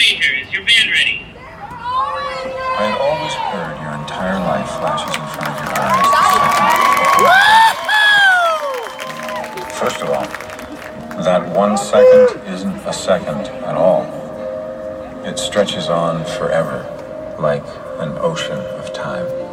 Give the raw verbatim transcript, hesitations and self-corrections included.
Major, is your band ready? I had always heard your entire life flashes in front of your eyes. First of all, that one second isn't a second at all. It stretches on forever, like an ocean of time.